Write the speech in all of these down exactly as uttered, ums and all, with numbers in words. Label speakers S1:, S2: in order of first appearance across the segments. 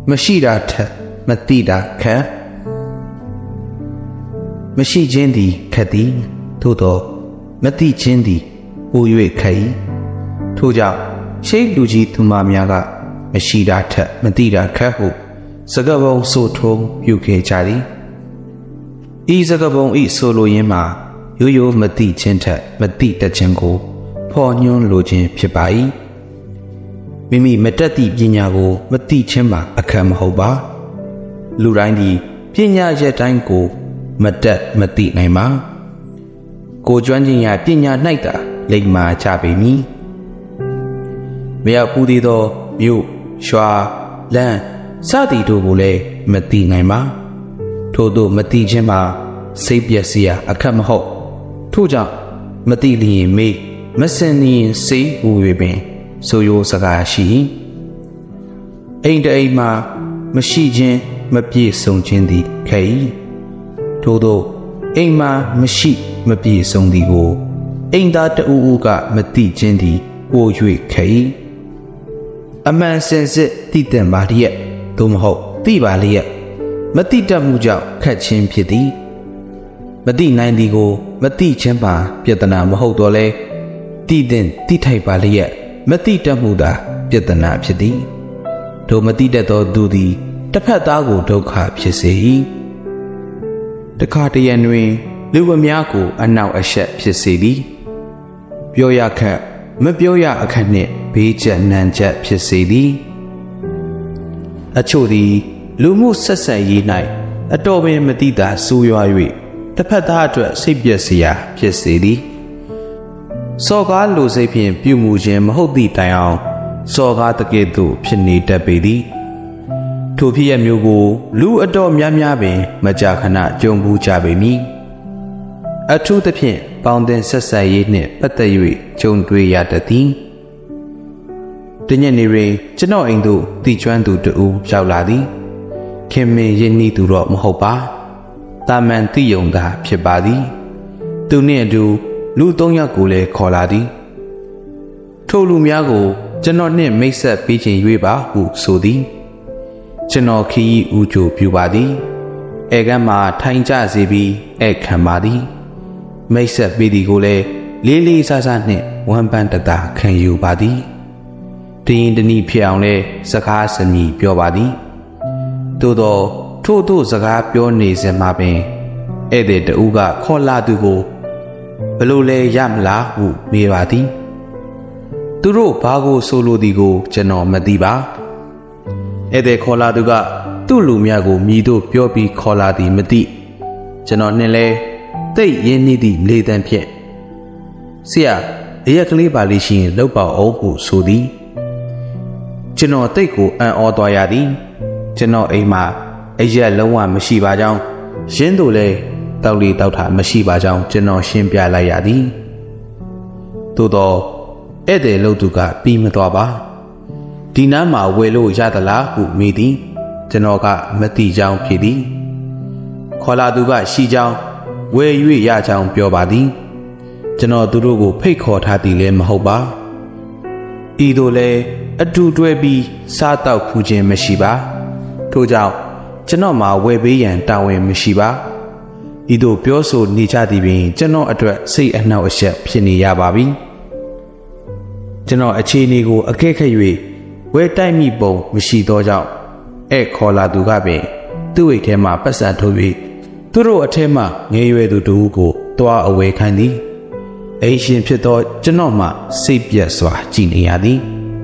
S1: Mashida Matida Ka Mashi Jendi Kadi Toto Mati Jendi Uyue Kai Toja Shake Luji Tumamiaga Mashida Matida Kahu Sagabo Soto Yuke Chari Isagabon eat solo yema Yuyo Mati Chenta Mati Tachengo Ponyon Lojin Pibai Mimi Metati Binyago Mati Chemba Akam Hoba Lurandi Pinya Jetango Matat Mati Naima Go Juanjia Pinya Naita Legma Chabini Mea Pudido Yu Shua Lan Sadi Dubule Mati Naima Todo Mati Chemba Sapiasia Akam Ho Tuja Mati Li Me Masseni Se Uwebe Soyo Sagashi Ain't a ma Machijin Mapi Song Chendi Kai Todo Aima Machi Mapi Song Digo Ain't that Uuga Mati Chendi O Yui Kai A man says it Titan Badia Dumho Tibalia Matita Muja Catching Pity Mati Nindigo Mati Chempa Pietana Mahodole Titan Titai Balia Matita Muda Pietana Pity To Matita Dudi Tapatago Doka Pisei The Cartian ring Luamiaco and now a shep Pisedi Bioya Cap Mabioya Akane Beja Nanja Pisedi A Chodi Lumu Sasai night Adobe Matita Suyoi The Patadra Sibiasia Pisedi Soga Lusapian Pumujim Hodi Dial Soga the Gedu Pini Dabidi To P M Yugo Lu Adom Yamyabe Majakana Jumbu Jabimi A to the pin Boundin Sasai Nip Patayui Jun Dui Yatati Dinyanire Jano Indu Dijuandu de U Jauladi Kemme Yeni to Rock Mohopa Taman Tiyonda Pibadi Dunedu Lu Donya Gule Koladi Tolu Miago Jano Ne makes a pitching Yuba Hu Sodi Jano Ki Uju Pubadi Egama Tainja Zibi Egg Kamadi makes a bidi gule Lily Sazane one bandada can you body Tin the knee pione Sakas and me pure body Dodo Toto Zaga pure knees and mapping Edit the Uga Kola Dugo Belule Yam La Hu Mirati Turo Pago Solo Digo Jano Madiba Ede Kola Duga Tulu Miago Mido Piopi Kola di Madi Jano Nele They Yeni di Laden Pie Sia Ayakli Balishin Lopa Ogu Sudi Jano Teko and Odoyadi Jano Ema Asia Loa Mashiba Jang Shindole Tauli Dauta Mashiba Jang Jano Shimpia Layadi Todo Ede Loduga Bimadwaba Dinama Welo Yadala Hu Midi Janoga Mati Jang Pidi Kola Duga Shijang Where you Yajang Piobadi Jano Durugo Paycot Hadile Mahoba Idole Adu Dwebi Sata Kujin Mashiba Tojao Janoma Webi and Dawe Mashiba Ido Pioso Nijadi Bin Jano address say and now a ship Pini Yababi Jano Achinigo Akekaywe Where time me bo Mishi Doja E Kola Dugabe Do it Tema Pasatovi Turo Atema Newe do Dugo Toa away candy Asian Pito Janoma Sapia Swa Giniadi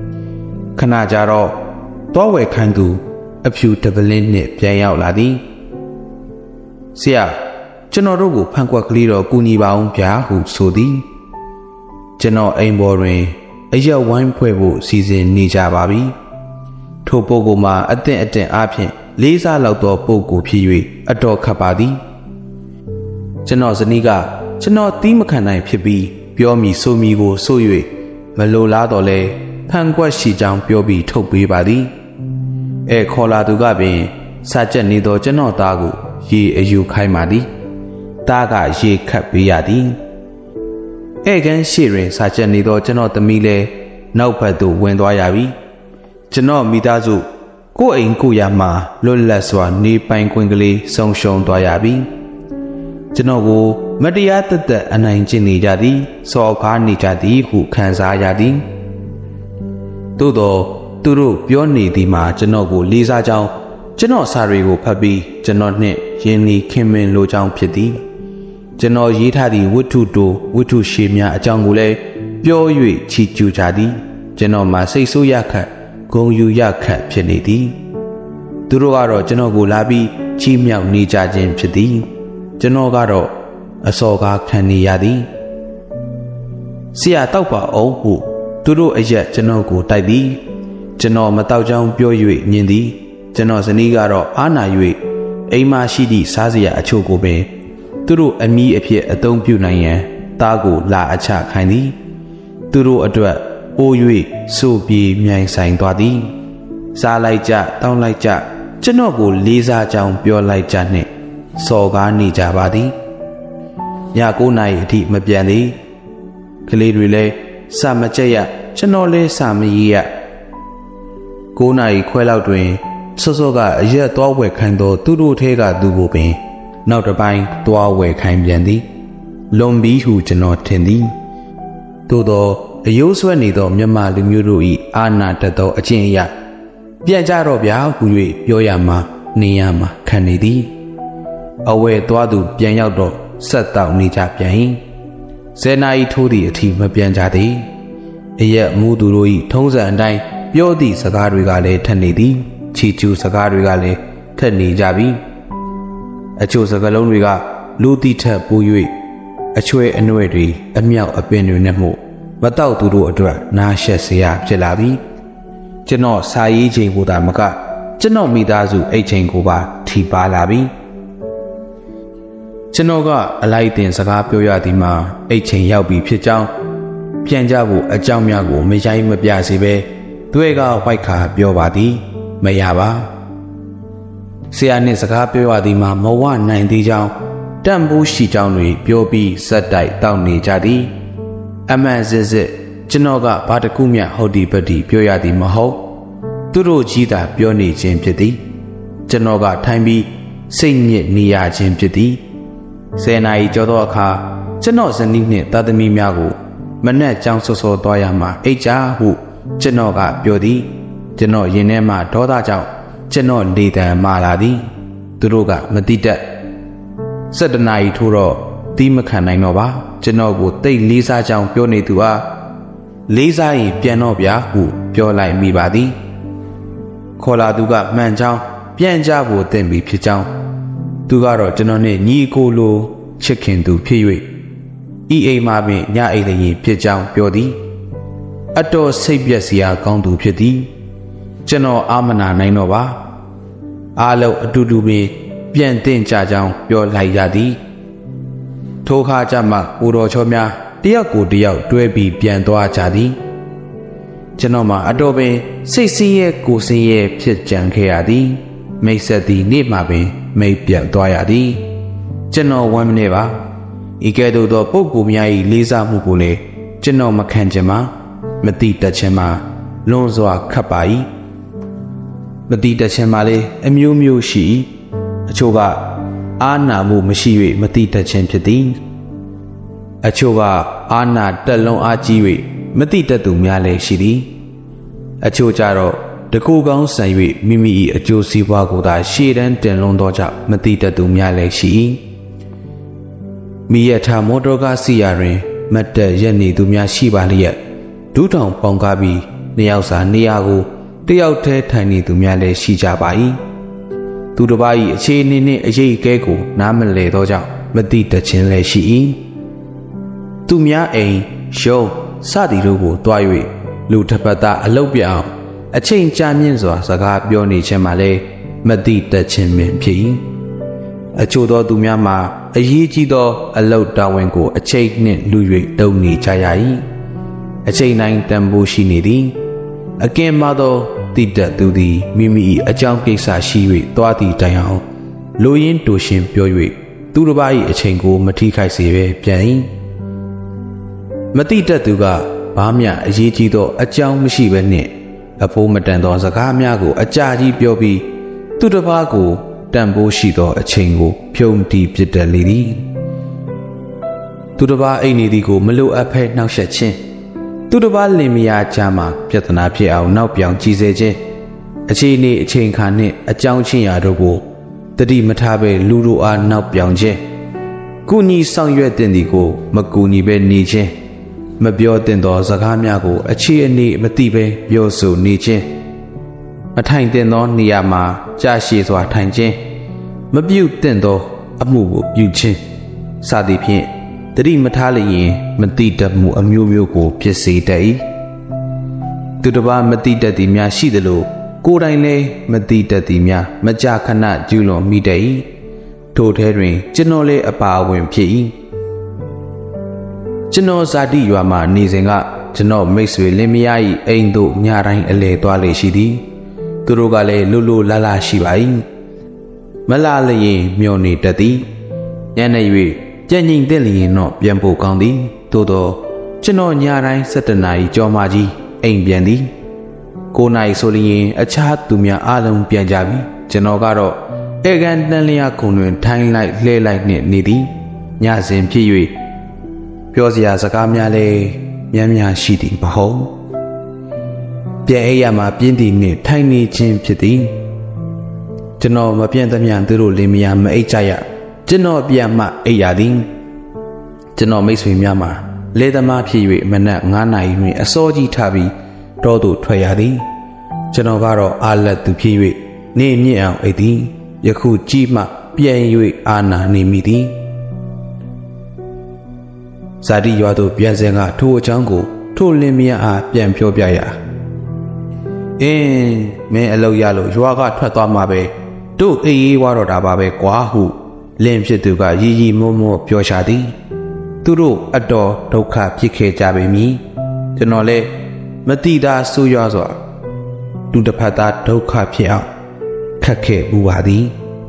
S1: Kanajaro Towe Kandu A few Tabalin Play out Ladi Sia Janorugo Pankwa Cliro Guni Baum Piahu Sodi Jano Aimboring Asia Wine Puevo Season Nija Babi Topogoma Aten Aten Apien Lisa Laudo Pogo Piwi Ado Kabadi Jano Zaniga Jano Timakanai Pibi Biomi Somigo Soyue Malola Dole Pankwa Shijang Biobi Topi Badi E Kola Dugabe Sajan Nido Jano Dagu Ye Ayu Kaimadi Daga Ye Kapiadi Egan Shirin Sajanido Jano the Mile Naupadu Wendoyavi Jano Midazu ကိုယ်အိမ်ကိုရမှာလွတ်လပ်စွာနေပိုင်ခွင့်ကလေးဆုံးရှုံးသွားရပြီကျွန်တော်ကိုမတရားတသက်အနိုင်ကျင့်နေကြသည်စော်ကားနေကြသည်ဟုခံစားရသည်သို့သောသူတို့ပြောနေသည်မှာကျွန်တော်ကိုလေးစားကြောင်းကျွန်တော်စာတွေကိုဖတ်ပြီးကျွန်တော်နှင့်ယဉ်နီခင်မင်လိုကြောင်းဖြစ်သည်ကျွန်တော်ရေးထားသည့်ဝတ္ထုတိုဝတ္ထုရှည်များအကြောင်းကိုလည်းပြော၍ချီးကျူးကြသည်ကျွန်တော်မှာစိတ်ဆိုးရခတ်ဂုဏ်ယူရခတ်ဖြစ်နေသည်သူတို့ကတော့ကျွန်တော်ကိုလာပြီးချီးမြှောက်နေကြခြင်းဖြစ်သည်ကျွန်တော်ကတော့အစော်ကားခံနေရသည်ဆရာတောက်ပါအောင်ဟုသူတို့အရက်ကျွန်တော်ကိုတိုက်သည်ကျွန်တော်မတောက်ကြောင်းပြော၍ညင်သည်ကျွန်တော်ဇနီးကတော့အားနာ၍အိမ်မရှိသည့်စားစရာအချို့ကိုပင်သူတို့အမီးအဖြစ်အသုံးပြုနိုင်ရန်သားကိုလာအချခိုင်းသည်သူတို့အတွက်အိုး၍စိုးပြေမြိုင်ဆိုင်သွားသည်စားလိုက်ကြတောင်းလိုက်ကြကျွန်တော်ကိုလေးစားကြောင်းပြောလိုက်ကြနှင့်စော်ကားနေကြပါသည်ညကိုးနာရီအထိမပြန်သည်ကလေးတွေလည်းစာမကြက်ရကျွန်တော်လည်းစာမရေးရကိုးနာရီခွဲလောက်တွင်စောစောကအရက်သွားဝယ်ခိုင်းသောသူတို့ထဲကသူကိုပင်နောက်တစ်ပိုင်းသွားဝယ်ခိုင်းပြန်သည်လွန်ပြီးဟုကျွန်တော်ထင်သည်သို့သောအယိုးဆွဲနေသောမြန်မာလူမျိုးတို့၏အာဏာတက်သောအကျင့်အရပြန်ကြတော့ဗျာဟု၍ပြောရမှာနေရမှာခံနေသည်အဝဲသွားသူပြန်ရောက်တော့ဆက်တောက်နေကြပြန်၏ဇယ်နာဤထိုးသည့်အထိမပြန်ကြသည်အရက်မူသူတို့၏ထုံးစံအတိုင်းပြောသည့်စကားတွေကလည်းထက်နေသည်ချီကျူးစကားတွေကလည်းထက်နေကြပြီအချို့စကားလုံးတွေကလူတီထက်ပို၍အချွဲအနှဲ့တွေအမြောက်အပင်တွေနဲ့မှုမတောက်သူတို့အတွက်နားရှက်စရာဖြစ်လာပြီကျွန်တော်စာရေးချိန်ကိုသာမကကျွန်တော်မိသားစုအိတ်ချိန်ကိုပါထိပါလာပြီကျွန်တော်ကအလိုက်တင်စကားပြောရသည်မှာအိတ်ချိန်ရောက်ပြီဖြစ်ကြောင်းပြန်ကြဖို့အကြောင်းများကိုမရိုင်းမပြစေပဲသူကဝိုက်ခါပြောပါသည်မရပါဆရာနှင့်စကားပြောရသည်မှာမဝနိုင်သေးကြောင်းတန့်ဘူးရှိကြောင်းတွေပြောပြီးစက်တိုက်တောက်နေကြသည်အမှန်စစ်စစ်ကျွန်တော်ကဘာတခုမျှဟုတ်ဒီပတိပြောရသည်မဟုတ်သူတို့ကြီးသာပြောနေခြင်းဖြစ်သည်ကျွန်တော်ကထိုင်ပြီးစိတ်ညစ်နေရခြင်းဖြစ်သည်ဆယ်နာရီကျော်သောအခါကျွန်တော်ဇနီးနှင့်သားသမီးများကိုမနက်ကြောင်စောစောသွားရမှအိတ်ကြဟုကျွန်တော်ကပြောသည်ကျွန်တော်ရင်ထဲမှာဒေါသကြောင့်ကျွန်တော်လေတံမာလာသည်သူတို့ကမတိတက်စက်တနာရီထိုးတော့တီးမခံနိုင်တော့ပါကျွန်တော်ကိုတိတ်လေးစားကြောင်းပြောနေသူအားလေးစားရင်ပြန်တော့ဗျာဟုပြောလိုက်မိပါသည်ခေါ်လာသူကမှန်ကြောင်းပြန်ကြဖို့တင်ပြီးဖြစ်ကြောင်းသူကတော့ကျွန်တော်နဲ့ညီကိုလိုချစ်ခင်သူဖြစ်၍ဤအိမ်မှာပင်ညအိမ်လည်းဖြစ်ကြောင်းပြောသည်အတော်စိတ်ပြက်စရာကောင်းသူဖြစ်သည်ကျွန်တော်အာမနာနိုင်တော့ပါအားလုံးအတူတူပင်ပြန်တင်ကြကြောင်းပြောလိုက်ရသည်ထိုခါကျမှကိုတော်ချောများတယောက်ကိုတယောက်တွဲပြီးပြန်သွားကြသည်ကျွန်တော်မှာအတော်ပင်စိတ်ဆင်းရဲကိုယ်ဆင်းရဲဖြစ်ကြံခဲ့ရသည်မိတ်ဆက်သည်နေ့မှပင်မိတ်ပြတ်သွားရသည်ကျွန်တော်ဝမ်းမနေပါဤကဲ့သို့သောပုဂ္ဂိုလ်များ၏လေးစားမှုကိုလည်းကျွန်တော်မခံချင်ပါမတိတတ်ခြင်းမှာလွန်စွာခတ်ပါ၏မတိတတ်ခြင်းမှာလည်းအမျိုးမျိုးရှိအချို့ကအာနာမှုမရှိ၍မတိတတ်ခြင်းဖြစ်သည်အချို့ကအာနာတက်လုံးအားကြီး၍မတိတတ်သူများလည်းရှိသည်အချို့ကြတော့တကူကောင်းဆန်၍မိမိ၏အကျိုးစီးပွားကိုသာရှေ့တန်းတင်လွန်သောကြောင့်မတိတတ်သူများလည်းရှိ၏မိရထမော်တော်ကားစီယာတွင်မတ်တက်ရက်နေသူများရှိပါလျက်ဒူးထောင်ပေါင်ကားပြီးနှစ်ယောက်စာနေရာကိုတယောက်တည်းထိုင်နေသူများလည်းရှိကြပါ၏သူတစ်ပါး၏အခြေအနေနှင့်အရေးကဲကိုနားမလည်သောကြောင့်မတိတတ်ခြင်းလည်းရှိ၏သူများအိမ်ရုံးစသည်တို့ကိုတွား၍လူတစ်ပတ်သားအလုပ်ပြအောင်အချိန်ကြာမြင့်စွာစကားပြောနေခြင်းမှလည်းမတိတတ်ခြင်းပင်ဖြစ်၏အချို့သောသူများမှာအရေးကြီးသောအလုပ်တာဝန်ကိုအချိန်နှင့်လူ၍တုံနေကြရ၏အချိန်တိုင်းတန်ဖိုးရှိနေသည်အကင်းမသောတိတတ်သူသည်မိမိ၏အကြောင်းကိစ္စရှိ၍တွားသည့်တိုင်အောင်လိုရင်းတူရှင်ပြော၍သူတစ်ပါး၏အချိန်ကိုမထိခိုက်စေပဲပြန်၏မတိတတ်သူကဘာမျှအရေးကြီးသောအကြောင်းမရှိဘဲနှင့်အဖိုးမတန်သောစကားများကိုအကြာကြီးပြောပြီးသူတစ်ပါးကိုတန်ဖိုးရှိသောအချိန်ကိုဖြုံတီးပစ်တတ်လေသည်သူတစ်ပါးအိမ်နေသည်ကိုမလိုအပ်ဖဲနှောက်ယှက်ခြင်းသူတစ်ပါးလင်မယားကြားမှာပြဿနာဖြစ်အောင်နောက်ပြောင်ကြီးစေခြင်းအခြေအနေအချိန်ခါနှင့်အကြောင်းချင်းရာတို့ကိုတတိမထားဘဲလူတို့အားနောက်ပြောင်ခြင်းကုညီဆောင်ရွက်တင်သည်ကိုမကူညီဘဲနေခြင်းမပြောတင်သောစကားများကိုအခြေအနေမသိဘဲပြောဆိုနေခြင်းမထိုင်တင်သောနေရာမှာကြာရှည်စွာထိုင်ခြင်းမပြုတ်တင်သောအမှုကိုပြုခြင်းစသည်ဖြင့်တတိမထားလျင်မတိတတ်မှုအမျိုးမျိုးကိုဖြစ်စေတတ်၏သူတစ်ပါးမတိတတ်သည်များရှိသလိုကိုယ်တိုင်လည်းမတိတတ်သည်များမကြာခဏကျူးလွန်မိတတ်၏ထိုထဲတွင်ကျွန်တော်လည်းအပါအဝင်ဖြစ်၏ကျွန်တော်ဇာတိရွာမှနေစဉ်ကကျွန်တော်မိတ်ဆွေလင်မယား၏အိမ်သို့ညတိုင်းအလဲသွားလေရှိသည်သူတို့ကလည်းလွတ်လွတ်လပ်လပ်ရှိပါ၏မလာလျင်မျောနေတတ်သည်ညနေ၍ကြံ့ငိမ့်တဲ့လျင်တော့ပြန်ဖို့ကောင်းသည်သို့သောကျွန်တော်ညတိုင်း၁၇နာရီကျော်မှကြီးအိမ်ပြန်သည်ကိုနာရီဆိုလျင်အခြားသူများအားလုံးပြန်ကြပြီကျွန်တော်ကတော့ဧကန်တန်လျာခုံတွင်ထိုင်းလိုက်လှဲလိုက်နှင့်နေသည်ညစဉ်ဖြစ်၍ပြောစရာစကားများလည်းများများရှိသည်မဟုတ်ပြန်အိပ်ရမှာပြင်းသည်နှင့်ထိုင်နေခြင်းဖြစ်သည်ကျွန်တော်မပြန့်သမျှသူတို့လင်မယားမအိပ်ကြရကျွန်တော်ပြန်မှအိပ်ရသည်ကျွန်တော်မိတ်ဆွေများမှာလေသမားဖြစ်၍မနက်၅နာရီတွင်အစောကြီးထပြီးတောသို့ထွက်ရသည်ကျွန်တော်ကတော့အာလက်သူဖြစ်၍နေမြင့်အောင်အိပ်သည်ယခုကြည့်မှပြန်၍အာနာနေမိသည်ဇာတိရွာသို့ပြန်စဉ်ကထိုအကြောင်းကိုထိုလင်မယားအားပြန်ပြောပြရအင်းမင်းအလုပ်ရလို့ရွာကထွက်သွားမှာပဲတို့အေးအေးဝါတော့တာပါပဲကွာဟုလင်ဖြစ်သူကရီရီမောမောပြောရှာသည်သူတို့အတော်ဒုက္ခဖြစ်ခဲ့ကြပေမည်ကျွန်တော်လည်းမတိတာဆူရွာစွာလူတစ်ဖက်သားဒုက္ခဖြစ်အောင်ခက်ခဲမှုပါသည်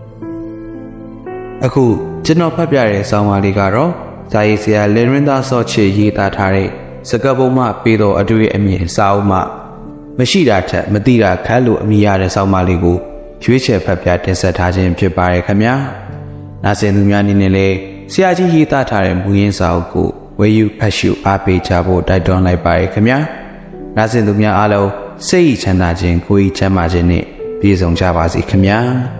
S1: အခုကျွန်တော်ဖတ်ပြတဲ့ဆောင်းပါးလေးကတော့ဇာယေဆရာလင်ရင်းသားစောချေရေးသားထားတဲ့စကားပုံမှပေးသောအတွေ့အမြင်စာအုပ်မှမရှိတာထက်မတိတာခက်လို့အမိရတဲ့ဆောင်းပါးလေးကိုရွေးချယ်ဖတ်ပြတင်ဆက်ထားခြင်းဖြစ်ပါရဲ့ခင်ဗျာနာဆင်သူများအနေနဲ့လည်းဆရာကြီးရေးသားထားတဲ့မူရင်းစာအုပ်ကိုဝယ်ယူဖတ်ရှုအားပေးကြဖို့တိုက်တွန်းလိုက်ပါရဲ့ခင်ဗျာနာဆင်သူများအားလုံးစိတ်ချမ်းသာခြင်းကိုယ်ချမ်းသာခြင်းနဲ့ပြည့်စုံကြပါစေခင်ဗျာ